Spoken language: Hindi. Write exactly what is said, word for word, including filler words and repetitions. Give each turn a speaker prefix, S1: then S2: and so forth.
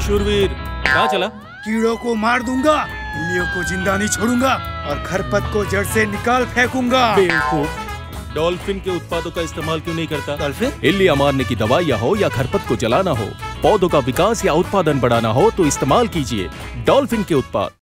S1: शूरवीर, कहाँ चला?
S2: कीड़ों को मार दूंगा, इल्लियों को जिंदा नहीं छोड़ूंगा और खरपत को जड़ से निकाल फेंकूंगा।
S1: बेवकूफ, डॉल्फिन के उत्पादों का इस्तेमाल क्यों नहीं करता?
S2: डॉल्फिन?
S1: इल्लियां मारने की दवाइयाँ हो या खरपत को जलाना हो, पौधों का विकास या उत्पादन बढ़ाना हो तो इस्तेमाल कीजिए डॉल्फिन के उत्पाद।